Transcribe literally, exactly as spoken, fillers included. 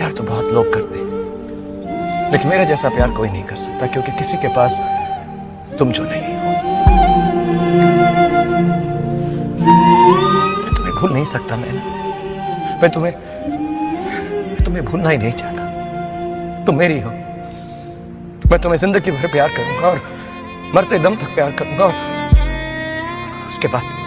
प्यार तो बहुत लोग करते हैं, लेकिन मेरे जैसा प्यार कोई नहीं कर सकता, क्योंकि किसी के पास तुम जो नहीं हो। मैं तुम्हें भूल नहीं सकता। मैं मैं तुम्हें तुम्हें भूलना ही नहीं चाहता। तुम मेरी हो। मैं तुम्हें जिंदगी भर प्यार करूंगा और मरते दम तक प्यार करूंगा, और उसके बाद